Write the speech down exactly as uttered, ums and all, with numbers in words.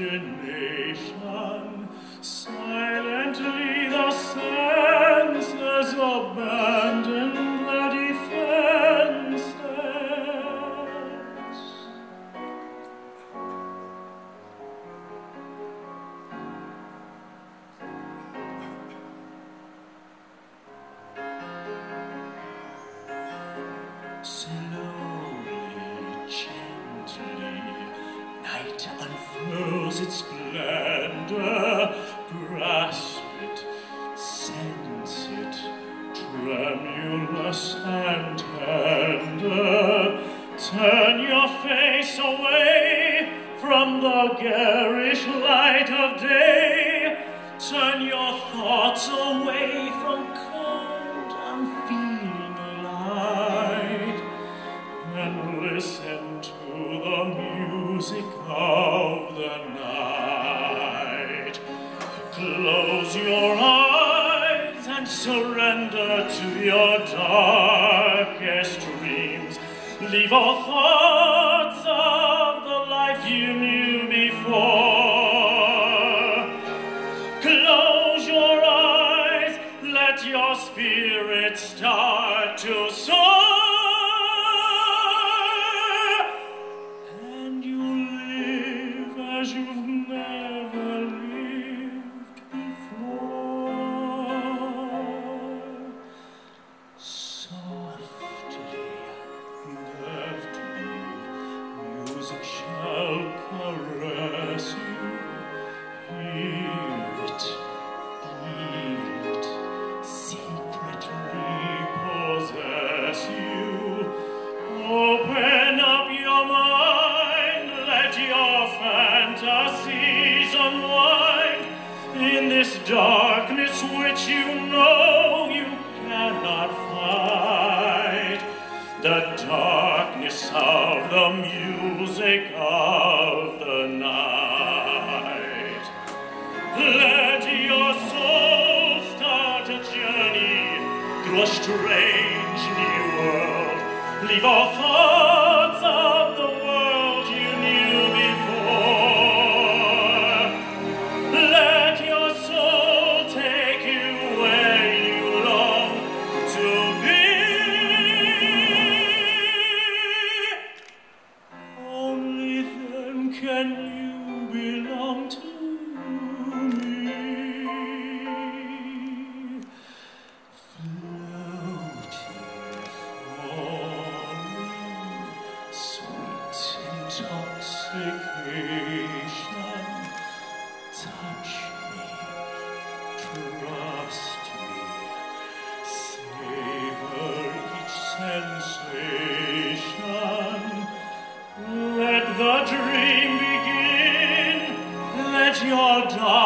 imagination. Silently the senses abandon their defenses. Slowly, gently, night unfurls its splendor. Grasp it, sense it, tremulous and tender. Turn your face away from the garish light of day. Turn your thoughts away from cold, unfeeling light, and listen to the music of the night. Close your eyes and surrender to your darkest dreams. Leave all thoughts of the life you knew before. Close your eyes, let your spirit start to soar. And you'll live as you've never lived before. Softly, deftly, music shall caress you. Hear it, feel it, secretly possess you. Open up your mind, let your fantasies unwind in this darkness which you know you cannot fight. The darkness of the music of the night. Let your soul start a journey through a strange new world. Leave all thoughts of the world you knew before. Let your soul take you where you long to be. Only then can you belong to me. Floating, falling, sweet intoxication. Touch me, trust me, savor each sensation. Let the dream begin, let your dark